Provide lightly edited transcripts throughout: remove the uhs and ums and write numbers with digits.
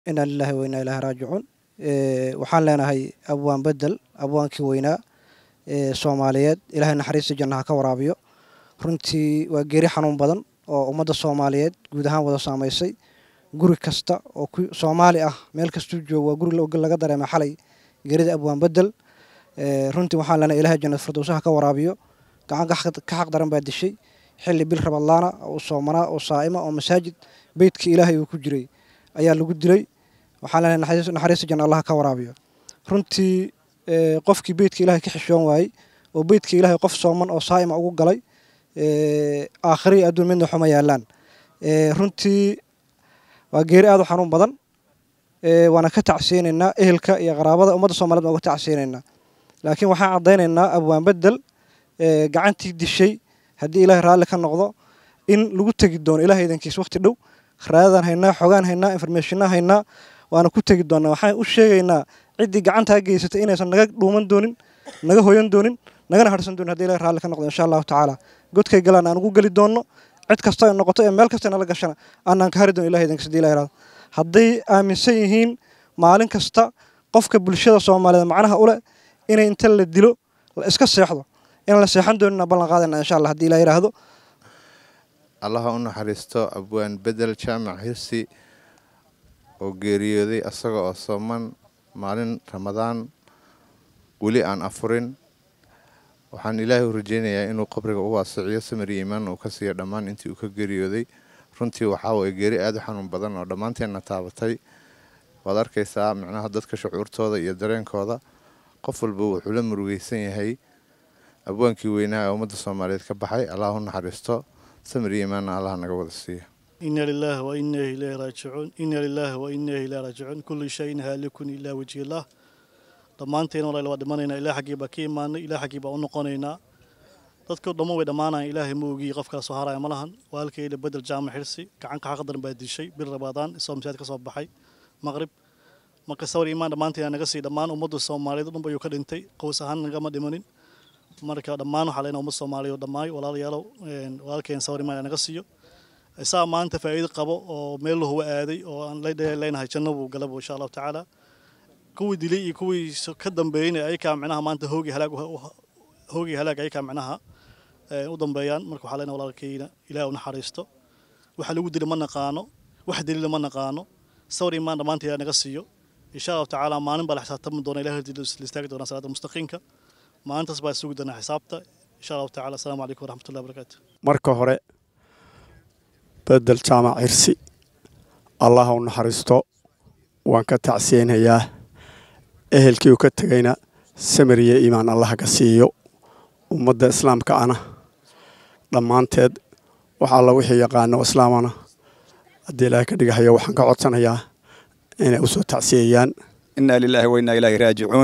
إنا لله وإنا إليه راجعون waxaan leenahay abwaan bedel abwaankii weynaa Soomaaliyeed Ilaahay naxariista jannaha ka waraabiyo runtii waa geeri xanuun badan oo ummadda Soomaaliyeed guud ahaan wada saameysay guri kasta oo Soomaali ah meel kasta joogo waa guri laga dareemay xalay geerida abwaan bedel runtii waxaan leenahay Ilaahay jannada firdawsaha ka waraabiyo gacan ka xaq daran baa dishay xilli bil Ramadaana oo soomana oo saa'ima oo masaajid beedka Ilaahay uu ku jiray ayaa lagu dilay waxaan leenahay naxariista janna Allah ka waraabiyo runtii qofkii beedka Ilaahay ka xishoon waayay oo beedka Ilaahay qof sooman oo saa'ima ugu galay aakhiri adduun midna xuma yaalaan runtii waa geeri aad u xanuun badan waana ka tacsiinaynaa ehelka iyo qaraabada ummadda Soomaaliyeed oo ka tacsiinaynaa laakiin waxaan cadeynaynaa abwaan bedel gacantii dishay haddii Ilaahay raali ka noqdo in lagu tagi doono Ilaahay idankiis waqti dhow kharaadaan haynaa xogaan haynaa information haynaa waana ku tagi doonaa waxaan u sheegaynaa cidii gacanta geysatay inaysan naga dhuuman doonin naga hooyan doonin nagana harsan doonin haddii Ilaahay raali ka noqdo insha Allah taala godkay galaan aan ugu gali doono cid kasta ay noqoto ee meel kasta nala gashana aanan ka hari doono Ilaahay idankiis haddii Ilaahay raali hadday aaminsan yihiin maalin kasta qofka bulshada Soomaaliyeed macnaha u leh inay inta la dilo la iska seexdo in la seexan doonina ballan qaadana insha Allah haddii Ilaahay raahdo Allah u naxariisto abwaan bedel jaamac hirsi oo geeriyooday asaga oo sooman maalin Ramadaan wali aan afurin waxaan Ilaahay u rajaynayaa inuu qabriga u waasiciyo samir iimaan oo ka siiyo dhammaan intii uu ka geeriyooday runtii waxa way geeri aad u xanuun badan oo dhamaanteena taabatay waad arkaysaa macnaha dadka shucuurtooda iyo dareenkooda qof walba wuxuu la murugaysan yahay abwaankii weynaa ee ummadda Soomaaliyeed ka baxay Allah u naxariisto samir iimaan Allah naga wada siiyo inna lillahi wa inna ilayhi raaji'uun inna lillahi wa inna ilayhi raaji'uun kullu shay'in halikun illa wajhi Allah dhamaanteen walaal waa dhimanayna Ilaahay xaqiiba ka iimaanay Ilaahay xaqiiba u noqonaynaa dadka dhamo way dhamaanayaan Ilaahay ma ogi qofka soo haraya ma lahan walaalkayda bedel jaamac hirsi gacan ka xaq daran baa dishay bil Ramadaan soomsaad ka soo baxay maghrib marka sawir iimaan dhamaanteen naga sii dhamaan ummadda Soomaaliyeed dhanba ayuu ka dhintay qoys ahaan nagama dhimanin marka dhamaan waxa leena ummadda Soomaaliyeed dhamaay walaalayaal walaalkeen sawir iimaan naga siiyo isaa maanta faa'iido qabo oo meel loo aaday oo aan leenahay jannadu galabo insha Allah taala kuwii dilay iyo kuwii ka dambeeyay ay ka macnaha maanta hoogi halaag ay ka macnaha u dambeeyaan marka waxa leena walaalkayna Ilaahay u naxariisto waxa lagu dilay ma naqaano wax dilay ma naqaano sawir iimaan dhamaantii naga siiyo insha Allah taala maalin baa la xisaabtami doona Ilaahay istaagi doona salaada mustaqiimka maalintaas baa sugi doona xisaabta insha Allah taala assalaamu alaykum wa rahmatullahi wa barakatuh marka hore bedel jaamac hirsi Allah u naxariisto waan ka tacsiyeenayaa ehelkii ka tagayna samiriye iimaan Allah ka siiyo ummadda islaamka ana dhamaanteed waxa la wixii yaqaan islaamana hadii Ilaahay ka dhigayo waxaan ka codsanayaa inay u soo tacsiyayaan inna lillahi wa inna ilayhi raaji'uun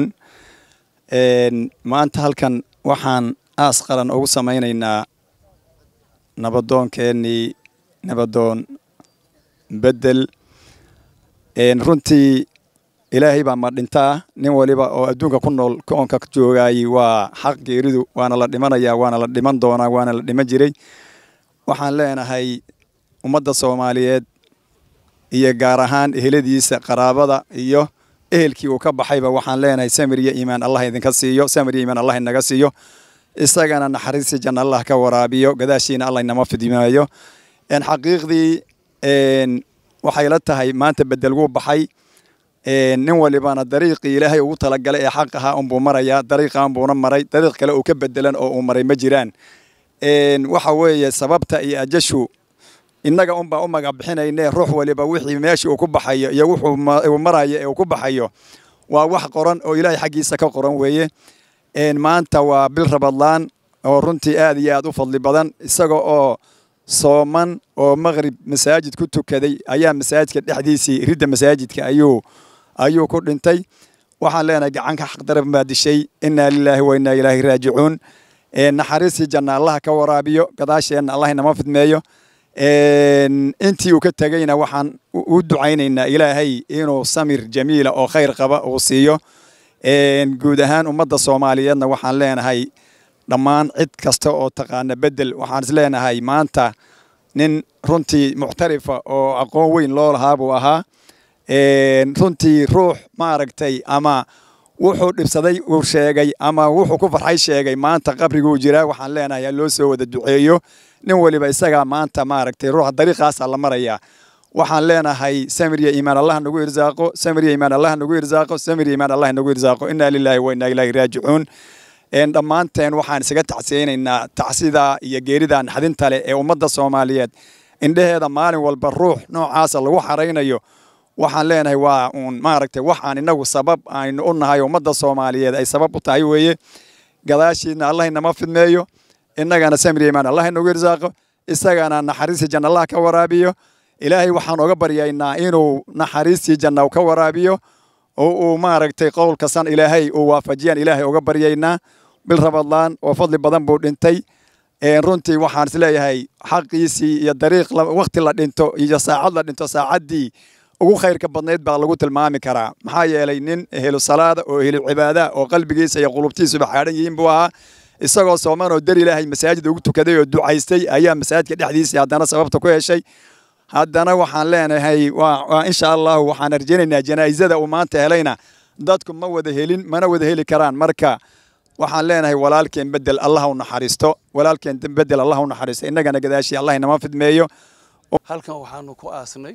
maanta halkan waxaan aas qaran ugu samaynaynaa nabadoonkeenii nabadoon bedel runtii Ilaahay baa ma dhintaa nin waliba oo adduunka ku nool koonka joogay waa xaq geeridu waana la dhimanayaa waana la dhiman doonaa waana la dhiman jiray waxaan leenahay ummadda Soomaaliyeed iyo gaar ahaan eheladiisa qaraabada iyo ehelkii uu ka baxayba waxaan leenahay samir iyo iimaan Allah idinka siiyo samir iyo iimaan Allah inaga siiyo isagana naxariista janna Allah ka waraabiyo gadaashiina Allah inama fidimaayo xaqiiqdii waxay la tahay maanta bedel uu baxay nin walibana dariiqii Ilaahay ugu talagalay ee xaq ahaa buu maraya dariiqan buuna maray dariiq kale oo ka bedelan oo uu maray ma jiraan waxa weeye sababta iyo ajashu innaga baa u magac bixinaynaa ruux waliba wixii meeshii uu ku baxayo iyo wuxuu marayo ee uu ku baxayo waa wax qoran oo Ilaahay xaqiisa ka qoran weeye maanta waa bil Ramadaan oo runtii aad iyo aad u fadli badan isaga oo sooman oo maghrib masaajid ku tukaday ayaa masaajidka dhexdiisii ridda masaajidka ayuu ku dhintay waxaan leenahay gacanka xaq daran baa dishay inna lillahi wa inna ilayhi raaji'uun naxariisi janna Allah ka waraabiyo gadaasheena Allah inama fidmeeyo intii uu ka tagayna waxaan u ducaynaynaa Ilaahay inuu samir jamiila oo khayr qaba uu siiyo guud ahaan ummadda Soomaaliyeedna waxaan leenahay dhammaan cid kasta oo taqaana bedel waxaan is leenahay maanta nin runtii muxtarifa oo aqoon weyn loo lahaa buu ahaa runtii ruux maaragtay ama wuxuu dhibsaday uu sheegay ama wuxuu ku farxay sheegay maanta qabriguu jiraa waxaan leenahay loo soo wada duceeyo nin waliba isaga maanta maaragtay ruuxa dariiqaas la maraya waxaan leenahay samiriya iimaan Allah nagu irsaaqo samiriya iimaan Allah nagu irsaaqo samiriya iimaan Allah nagu irsaaqo inna lillahi wa inna ilayhi raaji'uun dhammaanteen waxaan isaga tacsiyeynaynaa tacsida iyo geerida naxdinta leh ee ummadda Soomaaliyeed indhaheeda maalin walba ruux noocaas lagu xareynayo waxaan leenahay waa maaragtay waxaan inagu sabab aynu u nahay ummadda Soomaaliyeed ay sabab u tahay weeye gadaashiina Allah inama fidmeeyo innagana samiriya iimaan Allah nagu irsaaqo isagana naxariis janna Allah ka waraabiyo ilaahay waxaan uga baryaynaa inuu naxariistii janna ka waraabiyo oo uu maaragtay qowlka san ilaahay uu waafajiyaan ilaahay uga baryaynaa bil Ramadaan oo fadli badan buu dhintay runtii waxaan isleeyahay xaqiisii iyo dariiq waqti la dhinto iyo saacad la dhinto saacadii ugu khayrka badneed baa lagu tilmaami karaa maxaa yeelay nin ehlu salaada oo ehlu cibaada oo qalbigiisa iyo qulubtiisa baxaaran yihiin buu ahaa isagoo sooman oo dar ilaahay masaajid ugu tukaday oo ducaystay ayaa masaajidka dhexdiisa haddana sababta ku heshay haddana waxaan leenahay waa insha Allah waxaan arjeenaynaa janaazada uu maanta helayna dadku ma wada helin mana wada heli karaan marka waxaan leenahay walaalkeen bedel Allah u naxariisto walaalkeen bedel Allah u naxariisto innagana gadaashi Allah inama fidmeeyo halkan waxaanu ku aasnay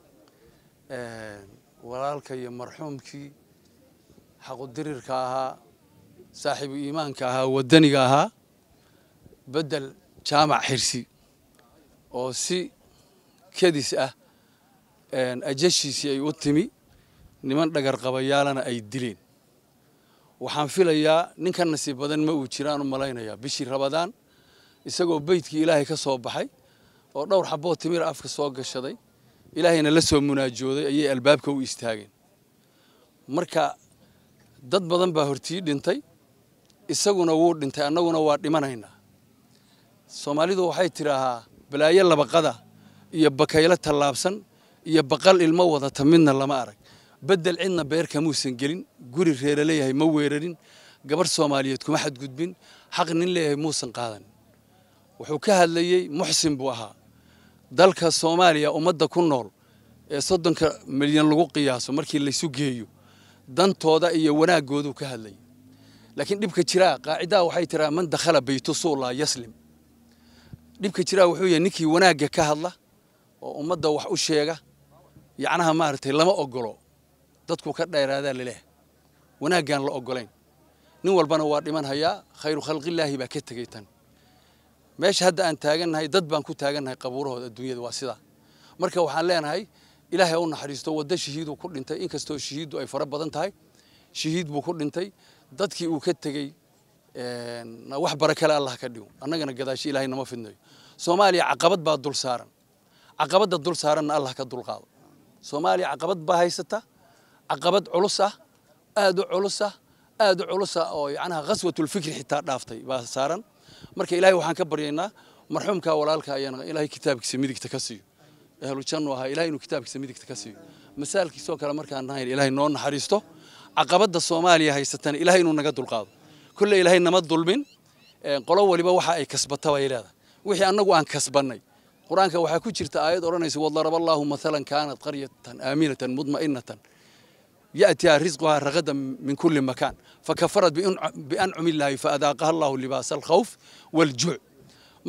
walaalka iyo marxuumkii xaqu dirirka ahaa saaxiibu iimaanka ahaa wadaniga ahaa bedel jaamac xirsi oo si kadis ah ajashiisii ay u timi niman dhagar qabayaalana ay dileen waxaan filayaa ninkan nasiib badan ma uu jiraan u malaynayaa bishii Ramadaan isagoo beydkii Ilaahay ka soo baxay oo dhowr xaboo timir afka soo gashaday ilaahayna la soo munaajooday ayay albaabka u istaageen marka dad badan baa hortii dhintay isaguna wuu dhintay annaguna waa dhimanaynaa Soomaalidu waxay tiraahaa balaayo labaqada iyo bakayla talaabsan iyo baqal ilmo wadata midna lama arag bedel cidna beerka muusan gelin guri reere leeyahay ma weerarin gabar Soomaaliyeed kuma xad gudbin xaq nin leeyahay muusan qaadan wuxuu ka hadlayay muxsin buu ahaa dalka Soomaaliya ummadda ku nool ee 30 milyan lagu qiyaaso markii la isu geeyo dantooda iyo wanaagoodu ka hadlay laakiin dhibka jira qaacida waxay tiraa man dakhala baytu suula yaslim dhibka jira wuxuu yahay ninkii wanaaga ka hadla oo ummadda wax u sheega yacnaha maartay lama ogolo dadku ka dheeraada leeyahay wanaagan la ogolayn nin walbana waa dhiman hayaa khayru khalqillaahi baa ka tagay tan meesha hadda aan taagannahay dad baan ku taagannahay qabuurahooda adduunyada waa sida marka waxaan leenahay ilaahay u naxariisto wada shahiidu ku dhintay inkastoo shahiidu ay fara badan tahay shahiid buu ku dhintay dadkii uu ka tagay wax baraka leh Allah ka dhigo annagana gadaashi ilaahay nama fidnayo Soomaaliya caqabad baa dul saaran caqabada dul saaranna Allah ka dul qaado Soomaaliya caqabad baa haysata caqabad culus ah aad u culus ah oo yacnaha qaswatul fikri xitaa dhaaftay baa saaran marka ilaahay waxaan ka baryaynaa marxuumka walaalka ayaan ilaahay kitaabkiisa midigta ka siiyo ahlu janno aha ilaahay inuu kitaabkiisa midigta ka siiyo masaalkiisoo kale markaan nahay ilaahay noo naxariisto caqabada Soomaaliya haysatan ilaahay inuu naga dulqaado kulli ilaahay nama dulmin qolo waliba waxa ay kasbata way leedahay wixii annagu aan kasbanay quraanka waxa ku jirta aayad oranaysa wadaraballahu mathalan kaanat qaryatan aaminatan mudma'innatan يأتي رزقها رغدا من كل مكان فكفرت بأنعم الله فأذاقها الله لباس الخوف والجوع